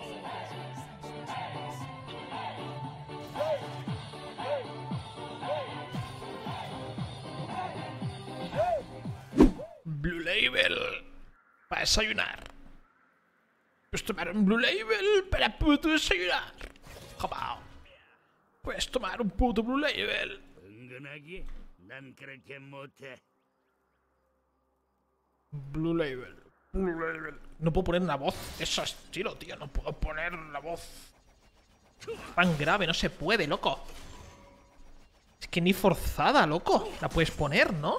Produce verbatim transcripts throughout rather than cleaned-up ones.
Blue Label. Para desayunar. Puedes tomar un Blue Label para puto desayunar. Jamás. Puedes tomar un puto Blue Label. Blue Label. Blue Label. No puedo poner una voz de ese estilo, tío. No puedo poner una voz tan grave. No se puede, loco. Es que ni forzada, loco. La puedes poner, ¿no?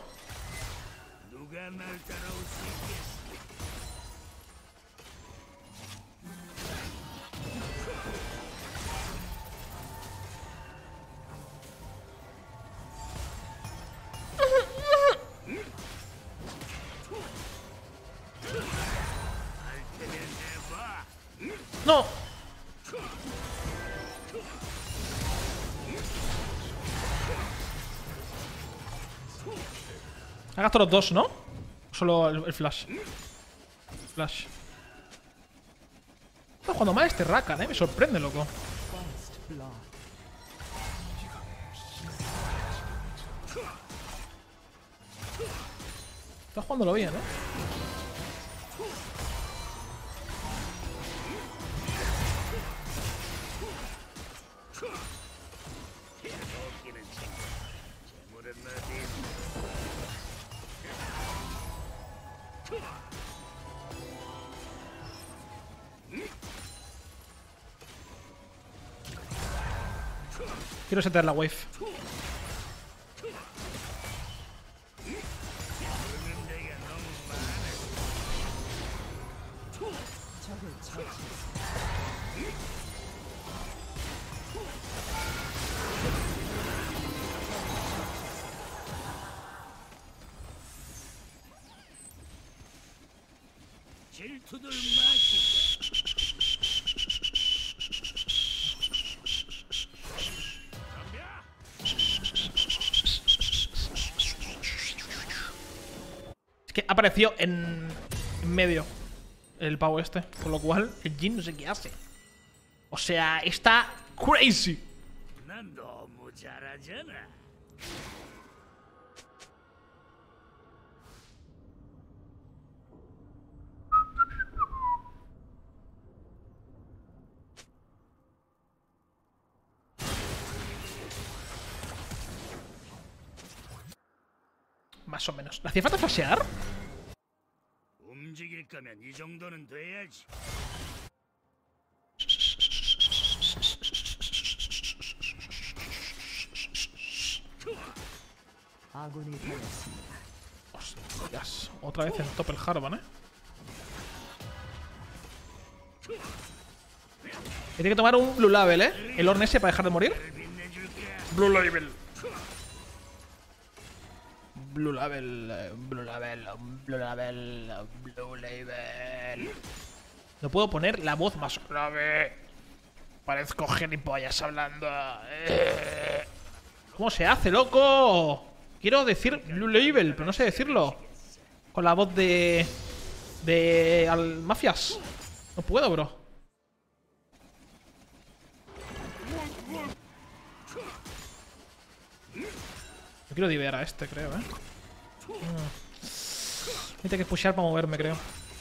¡No! Ha gastado los dos, ¿no? Solo el, el flash. Flash. Está jugando mal este Rakan, ¿eh? Me sorprende, loco. Está jugándolo bien, ¿eh? Quiero setear la wave. Es que apareció en, en medio el pavo este, con lo cual el Jhin no sé qué hace. O sea, está crazy. Más o menos. ¿Le hacía falta flashear? Hostias. Otra vez en top el Harvan, ¿eh? Tiene que tomar un Blue Label, ¿eh? El Ornn ese para dejar de morir. Blue Label. Blue Label, Blue Label, Blue Label, Blue Label. No puedo poner la voz más grave. Parezco gilipollas hablando. ¿Cómo se hace, loco? Quiero decir Blue Label, pero no sé decirlo. Con la voz de... De... Al Mafias. No puedo, bro. Yo quiero divear a este, creo, eh. Mm. Tengo que pushear para moverme, creo.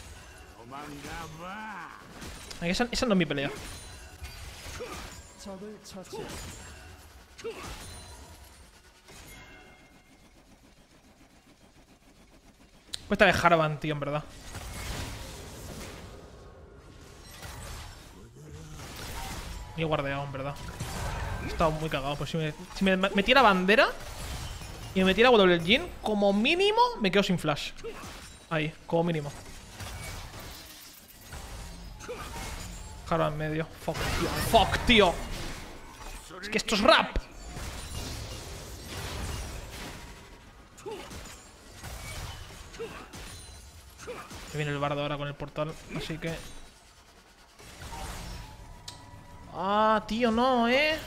Esa, esa no es mi pelea. Cuesta de Harvan, tío, en verdad. Ni he guardeado, en verdad. He estado muy cagado. Pues si me, si me metiera bandera y me metiera W el Jhin, como mínimo me quedo sin flash. Ahí, como mínimo. Harvan en medio. Fuck, tío. Fuck, tío. Es que esto es rap. Que viene el bardo ahora con el portal, así que... Ah, tío, no, ¿eh?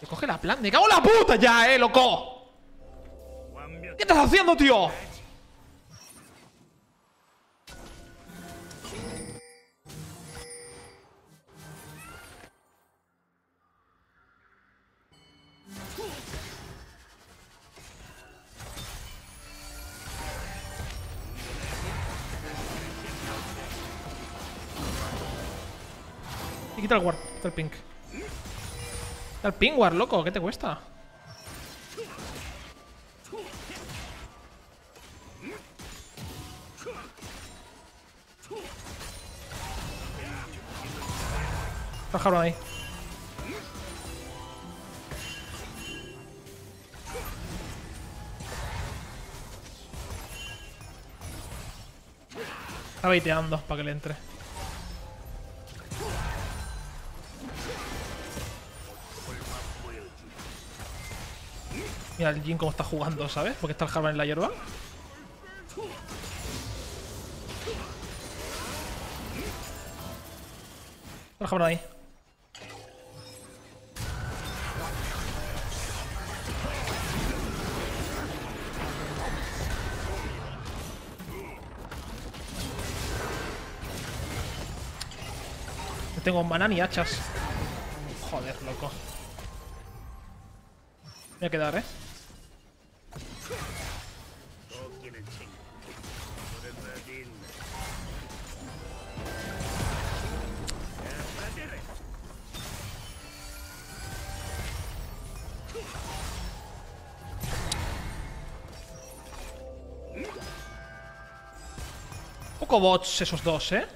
Se coge la plan. ¡Me cago en la puta ya, eh, loco! ¿Qué estás haciendo, tío? Y quita el ward, quita el pink. Quita el pink ward, loco, ¿qué te cuesta? Bajaron ahí. Está baiteando para que le entre. Mira el Jhin cómo está jugando, ¿sabes? Porque está el Jarvan en la hierba. Está el Jarvan ahí. No tengo maná ni hachas. Joder, loco. Me voy a quedar, ¿eh? Poco bots esos dos, ¿eh?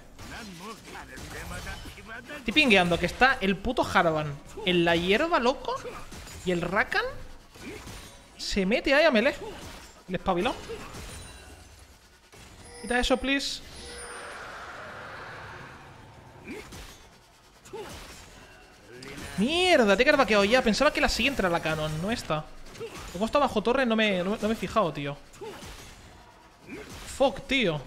Estoy pingueando que está el puto Jarvan en la hierba, loco. Y el Rakan se mete ahí a melee. Le espabiló. Quita eso, please. Mierda, te he carvaqueado ya. Pensaba que la siguiente era la canon, no esta. Como está bajo torre no me, no, no me he fijado, tío. Fuck, tío.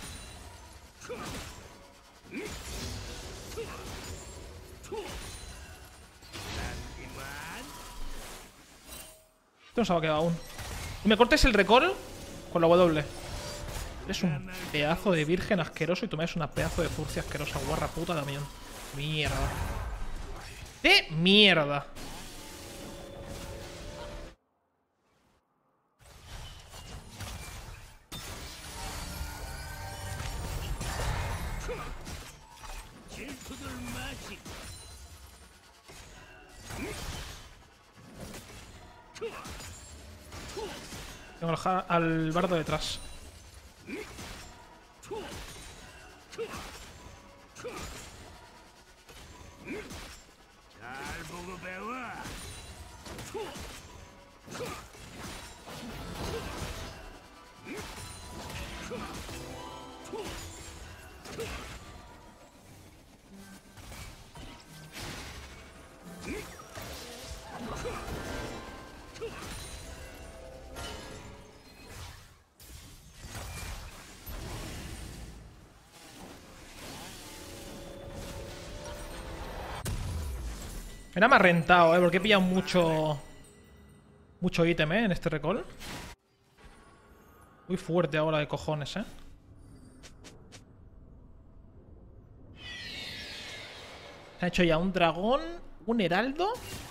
Esto no se ha quedado aún. Y me cortes el recall con la W. Eres un pedazo de virgen asqueroso y tú me das una pedazo de furcia asquerosa. Guarra puta también. Mierda. ¡De mierda! Tengo al, al bardo detrás. Era más rentado, ¿eh? Porque he pillado mucho... Mucho ítem, ¿eh? En este recall. Muy fuerte ahora de cojones, ¿eh? Se ha hecho ya un dragón, un heraldo.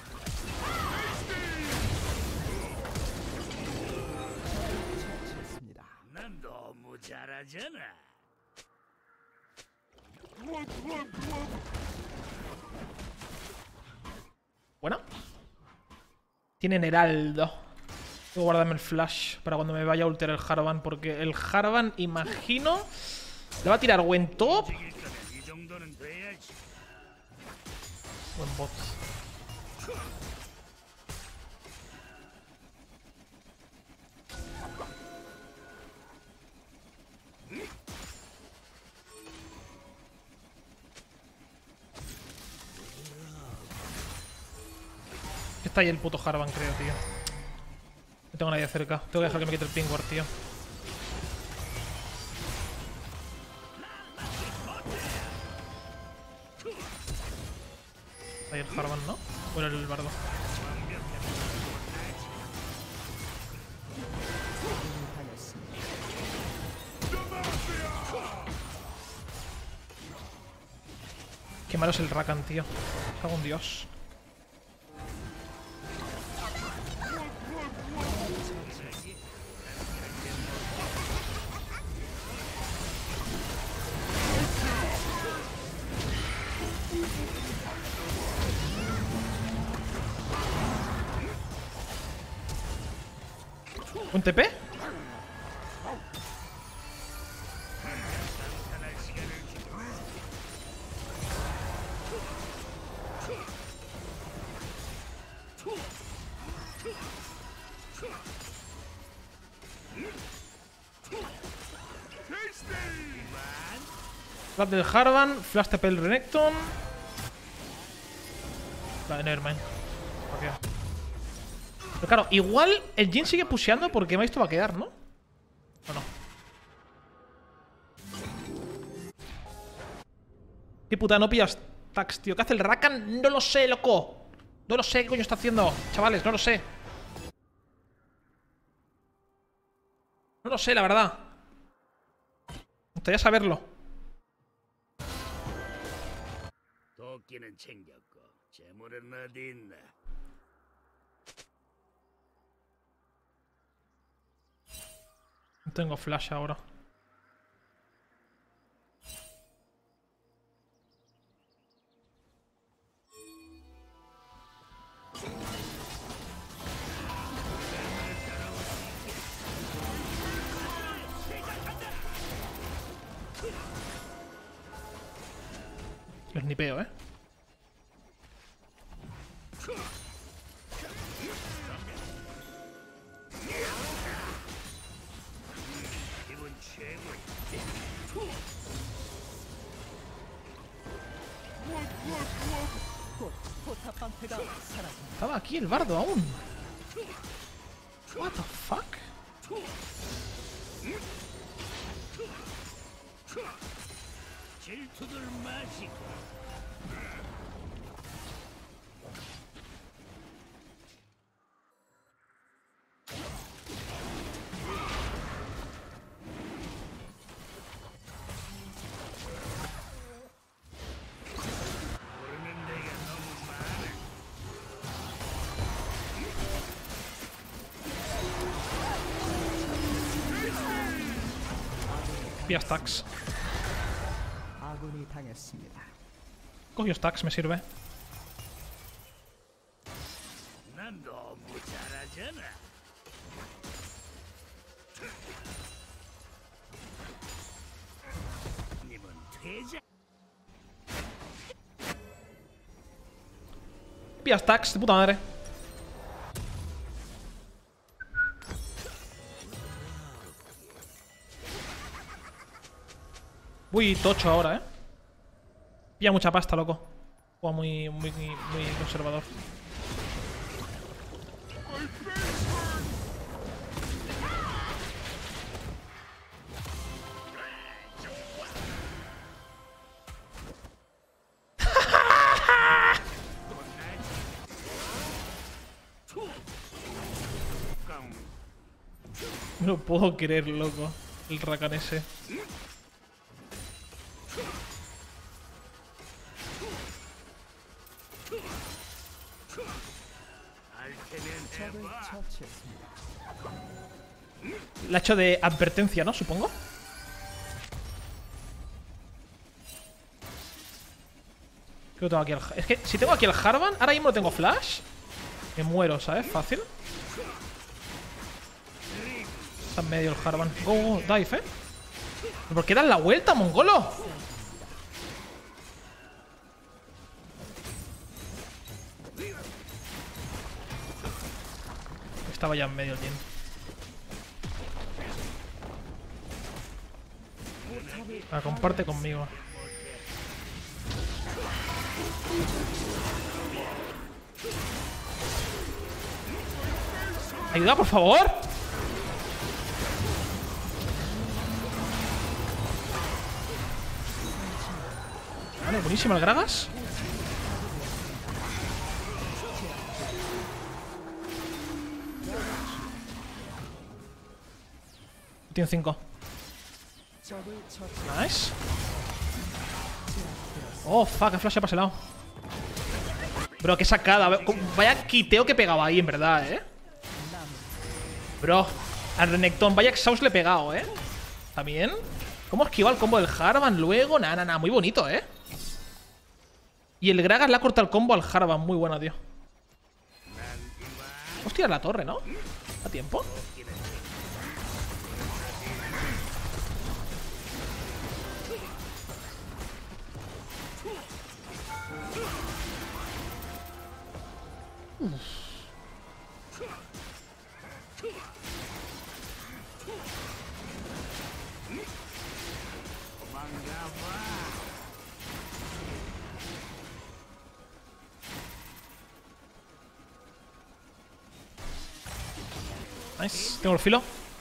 Bueno. Tienen heraldo. Voy a guardarme el flash para cuando me vaya a ultear el Jarvan. Porque el Jarvan, imagino, le va a tirar buen top. Buen bot. Está ahí el puto Jarvan, creo, tío. No tengo nadie cerca. Tengo que dejar que me quite el ping ward, tío. Está ahí el Jarvan, ¿no? Bueno, el bardo. Qué malo es el Rakan, tío. Cago en Dios. ¿Un T P? Flash del Harvan, Flash T P el Renekton. Vale, nevermind. Okay. Pero claro, igual el Jhin sigue pusheando porque me ha visto va a quedar, ¿no? ¿O no? Qué puta, no pillas tax, tío. ¿Qué hace el Rakan? No lo sé, loco. No lo sé qué coño está haciendo. Chavales, no lo sé. No lo sé, la verdad. Me gustaría saberlo. No tengo flash ahora. Lo snipeo, eh. Estaba aquí el bardo aún. What the fuck? Pilla stacks. Cogió stacks, me sirve. Pilla stacks, de puta madre. Uy, tocho ahora, eh. Pilla mucha pasta, loco. Juega muy, muy, muy conservador. No lo puedo creer, loco. El Rakan ese. La ha hecho de advertencia, ¿no? Supongo. Creo que tengo aquí el... Es que si tengo aquí el Harvan, ahora mismo no tengo flash. Me muero, ¿sabes? Fácil. Está en medio el Harvan. Go, go, dive, ¿eh? ¿Por qué das la vuelta, mongolo? Estaba ya en medio el team. La comparte conmigo. ¡Ayuda, por favor! Vale, buenísimo el Gragas. Tiene cinco. Nice. Oh, fuck, que flash ha pasado. Bro, qué sacada. Vaya quiteo que pegaba ahí, en verdad, eh. Bro, al Renekton, vaya exhaust le he pegado, eh. ¿También? ¿Cómo esquiva el combo del Harvan luego? Nah, nah, nah, muy bonito, eh. Y el Gragas le ha cortado el combo al Harvan. Muy bueno, tío. Hostia, la torre, ¿no? ¿A tiempo? Uf. Nice. Tengo el filo.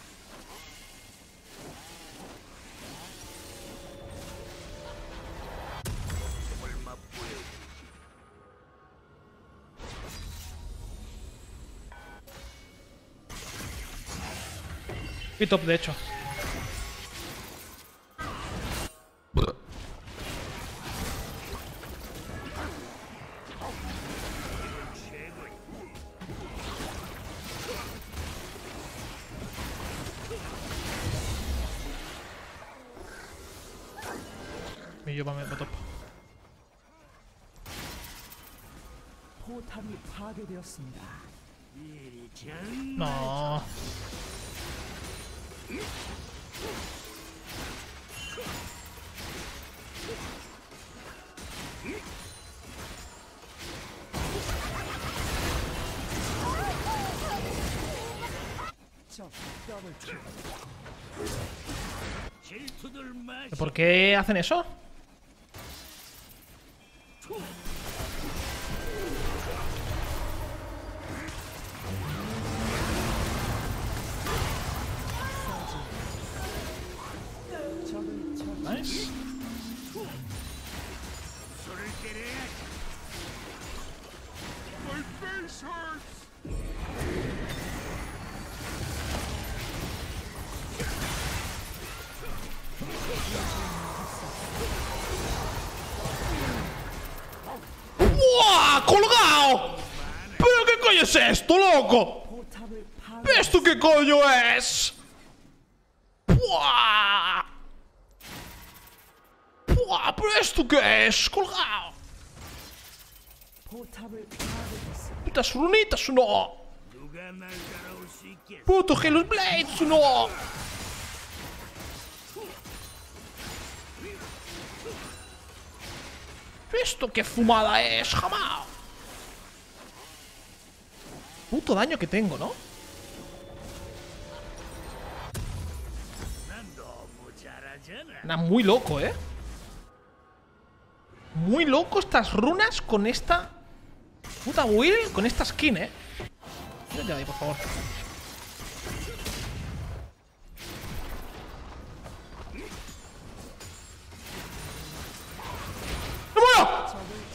Y top, de hecho. Y yo para top. No. ¿Por qué hacen eso? Nice. ¡Buah! ¡Colgado! ¿Pero qué coño es esto, loco? ¿Esto qué coño es? ¡Buah! ¡Buah! ¿Pero esto qué es? ¡Colgado! ¿Putas runitas o no? ¡Puto Hellos Blades o no! ¿Esto qué fumada es? ¡Jamás! Puto daño que tengo, ¿no? Nah, muy loco, ¿eh? Muy loco estas runas con esta puta Will, con esta skin, ¿eh? Vete de ahí, por favor. ¡Me muero!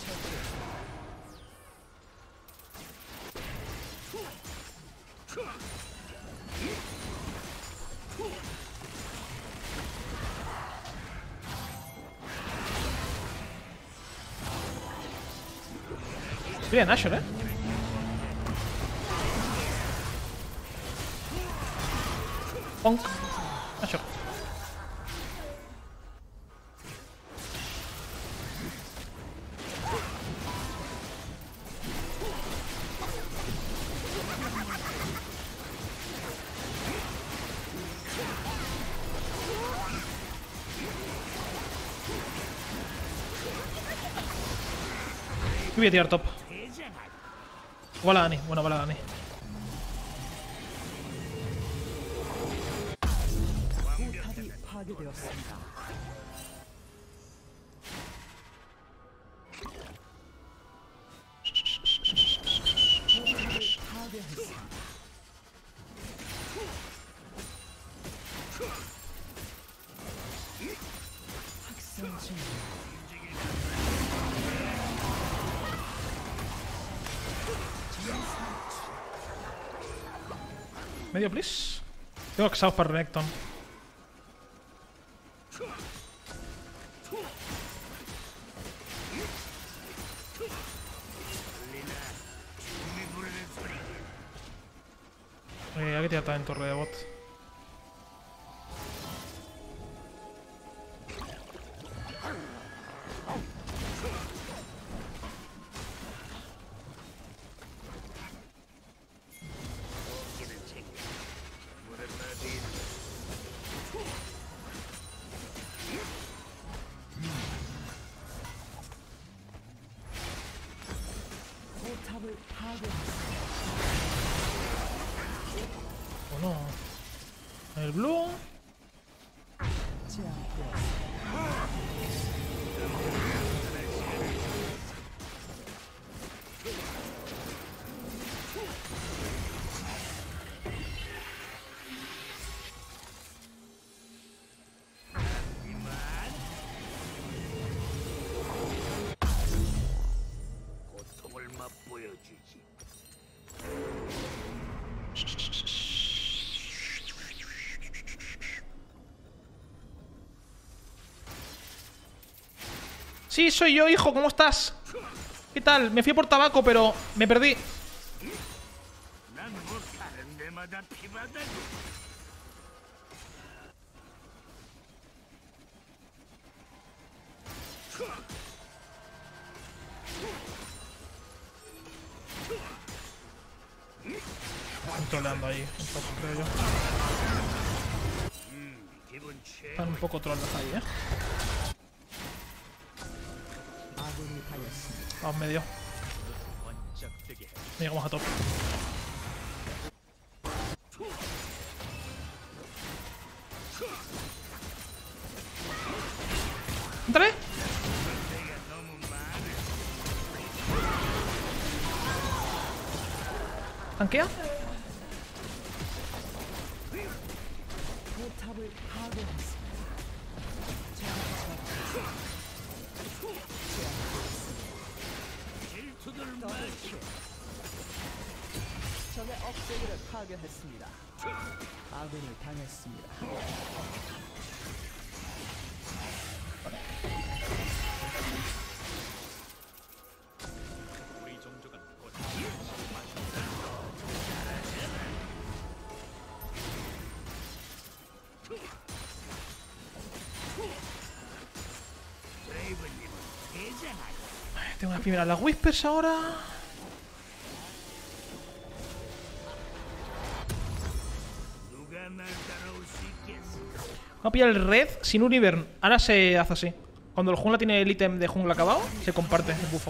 Bien, Nashor, ¿eh? Punk. Nashor. Voy a tirar top. Vale, Dani. Bueno, vale, Dani. Medio, please. Tengo exhaust para Renekton. que tirar también torre de bot. ¿O no? El blue. Sí, soy yo, hijo, ¿cómo estás? ¿Qué tal? Me fui por tabaco, pero me perdí. Están troleando ahí, un poco, creo yo. Están un poco troleando ahí, eh. Vamos medio. No llegamos a top. ¿Entré? ¿Tanquea? 적의 억제기를 파괴했습니다. 아군이 당했습니다. 우리 종족은 곧 Tengo una primera las Whispers ahora. Vamos a pillar el red sin un Ivern. Ahora se hace así. Cuando el jungla tiene el ítem de jungla acabado, se comparte el bufo.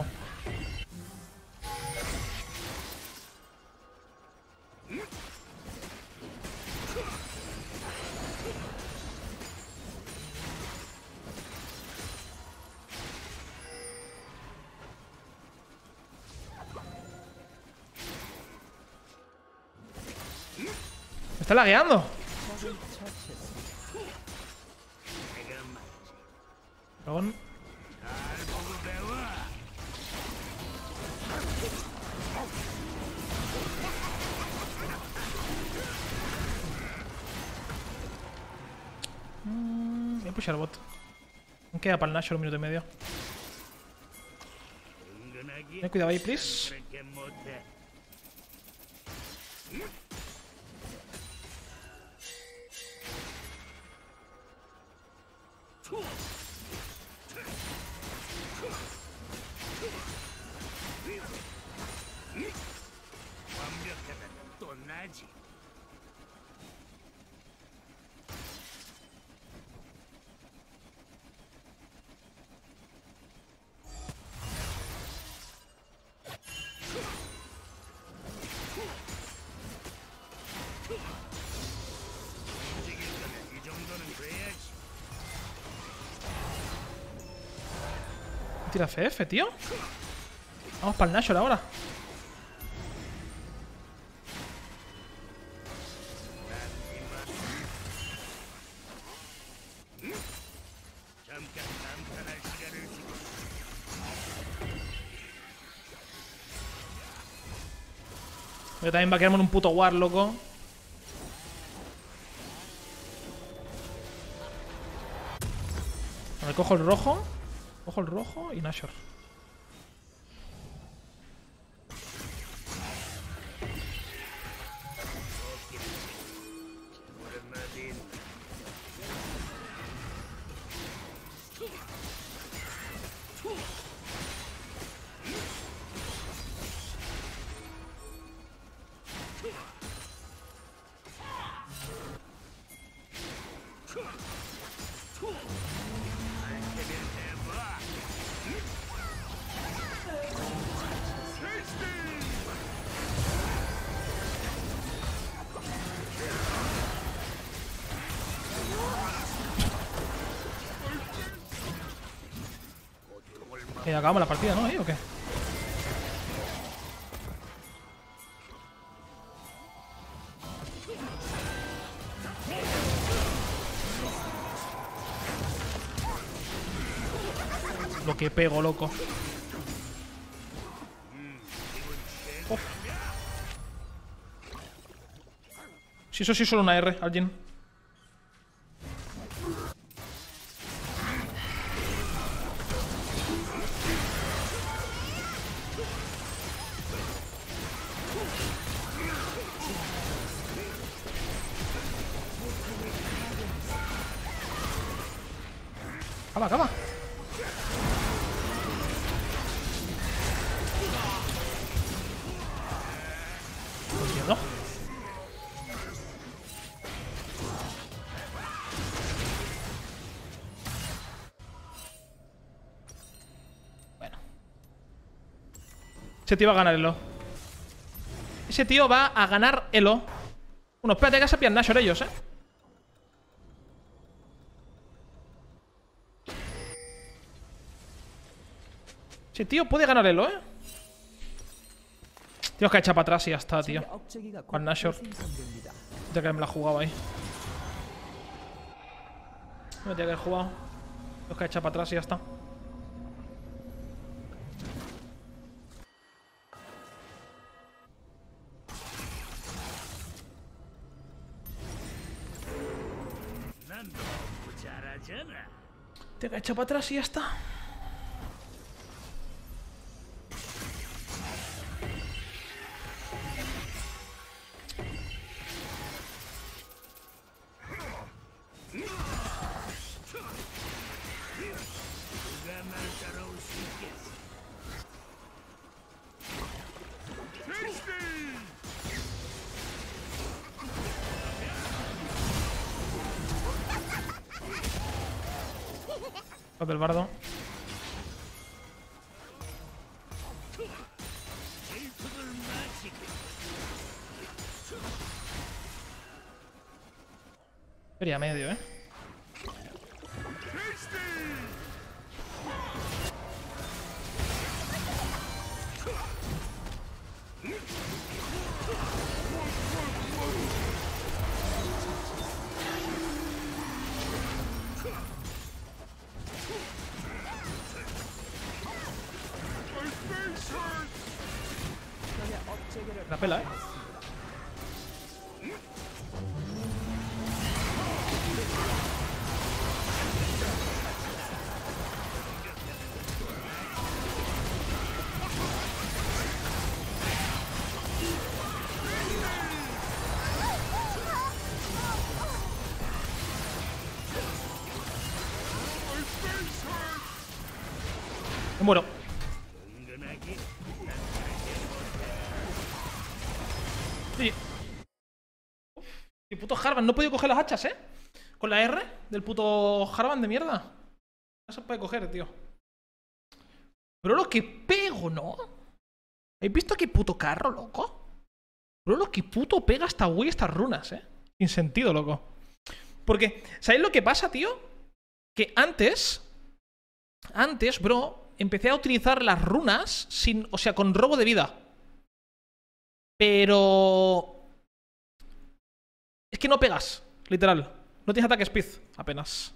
Me está lagueando. Dragón. Mm, voy a pushar bot. Me queda para el Nashor un minuto y medio. Ten cuidado ahí, please. Tira F F, tío. Vamos para el Nashor ahora. Yo también va a quedarme en un puto war, loco. Me cojo el rojo. Cojo el rojo y Nashor. Eh, acabamos la partida, ¿no? ¿Ahí o qué? Lo que pego, loco. Uf. Si eso sí es solo una R, alguien. Acaba, acaba. No entiendo. Bueno. Ese tío va a ganar Elo. Ese tío va a ganar Elo. Bueno, espérate que se pillan Nashor ellos, eh. Ese tío puede ganar Elo, eh. Tengo que echar para atrás y ya está, tío. Con Nashor. Ya que me la he jugado ahí. No tenía que haber jugado. Tengo que echar para atrás y ya está. Tengo que echar para atrás y ya está. Los del bardo. Sería medio, eh. La pela, eh. Me muero. Sí. Y puto Harvan, no he podido coger las hachas, ¿eh? Con la R del puto Harvan de mierda. No se puede coger, tío. Pero lo que pego, ¿no? ¿Habéis visto qué puto carro, loco? Pero lo que puto pega esta güey estas runas, ¿eh? Sin sentido, loco. Porque, ¿sabéis lo que pasa, tío? Que antes... Antes, bro, empecé a utilizar las runas sin... O sea, con robo de vida. Pero... Es que no pegas, literal. No tienes ataque speed, apenas.